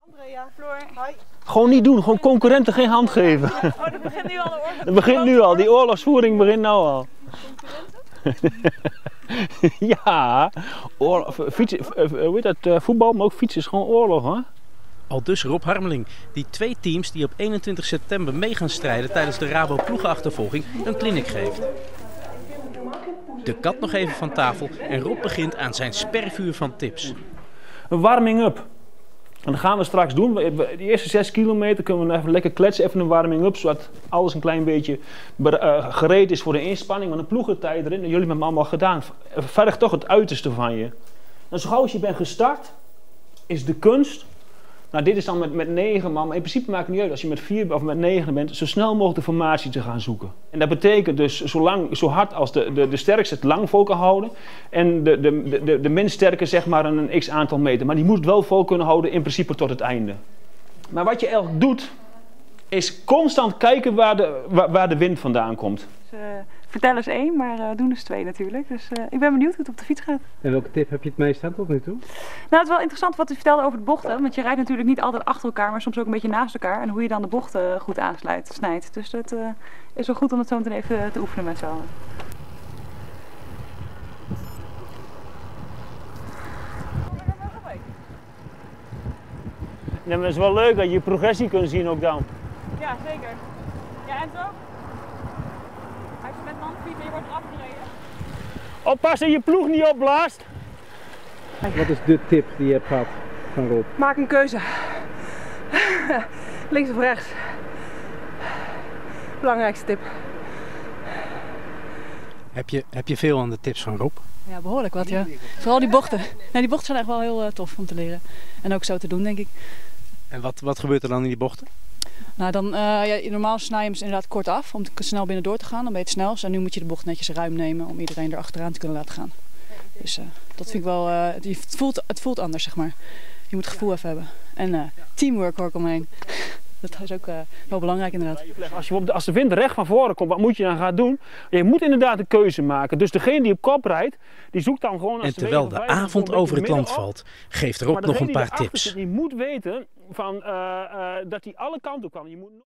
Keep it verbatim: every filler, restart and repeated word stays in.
Andrea, Floor. Hoi. Gewoon niet doen, gewoon concurrenten geen hand geven. Oh, dat begint nu al de oorlog. Dat begint nu al, die oorlogsvoering begint nu al. Ja, oorlog, fietsen, hoe heet dat, voetbal, maar ook fietsen is gewoon oorlog, hoor. Al dus Rob Harmeling, die twee teams die op eenentwintig september mee gaan strijden tijdens de Rabo ploegenachtervolging een clinic geeft. De kat nog even van tafel en Rob begint aan zijn spervuur van tips. Een warming-up. En dat gaan we straks doen. De eerste zes kilometer kunnen we even lekker kletsen, even een warming-up, zodat alles een klein beetje gereed is voor de inspanning. Maar een ploegentijd erin, en jullie hebben het allemaal gedaan. Verg toch het uiterste van je. En zo gauw als je bent gestart, is de kunst. Nou, dit is dan met, met negen man, maar in principe maakt het niet uit als je met vier of met negen bent, zo snel mogelijk de formatie te gaan zoeken. En dat betekent dus zo, lang, zo hard als de, de, de sterkste het lang vol kan houden en de, de, de, de minst sterke zeg maar een x aantal meter. Maar die moet het wel vol kunnen houden in principe tot het einde. Maar wat je eigenlijk doet, is constant kijken waar de, waar, waar de wind vandaan komt. Dus, uh, vertel eens één, maar uh, doen dus twee natuurlijk. Dus uh, ik ben benieuwd hoe het op de fiets gaat. En welke tip heb je het meest aan tot nu toe? Nou, het is wel interessant wat u vertelde over de bochten. Want je rijdt natuurlijk niet altijd achter elkaar, maar soms ook een beetje naast elkaar. En hoe je dan de bochten goed aansluit, snijdt. Dus het uh, is wel goed om het zo meteen even te oefenen met z'n allen. Ja, maar het is wel leuk dat je progressie kunt zien ook dan. Ja, zeker. Ja, en zo? Als je met man fietst en je wordt afgereden. Oppassen je ploeg niet opblaast. Wat is de tip die je hebt gehad van Rob? Maak een keuze. Links of rechts. Belangrijkste tip. Heb je, heb je veel aan de tips van Rob? Ja, behoorlijk wat, ja. Vooral die bochten. Nee, die bochten zijn echt wel heel uh, tof om te leren. En ook zo te doen, denk ik. En wat, wat gebeurt er dan in die bochten? Nou, dan, uh, ja, normaal snij je hem inderdaad kort af om te, snel binnen door te gaan. Dan ben je het snelst. En nu moet je de bocht netjes ruim nemen om iedereen er achteraan te kunnen laten gaan. Dus uh, dat vind ik wel, uh, het, voelt, het voelt anders, zeg maar. Je moet gevoel even hebben. En uh, teamwork hoor ik omheen. Dat is ook uh, wel belangrijk inderdaad. Als, je op de, als de wind recht van voren komt, wat moet je dan gaan doen? Je moet inderdaad een keuze maken. Dus degene die op kop rijdt, die zoekt dan gewoon... Als en terwijl de, de avond over het land valt, geeft Rob nog een paar tips. Je moet weten van, uh, uh, dat hij alle kanten op kan. Je moet...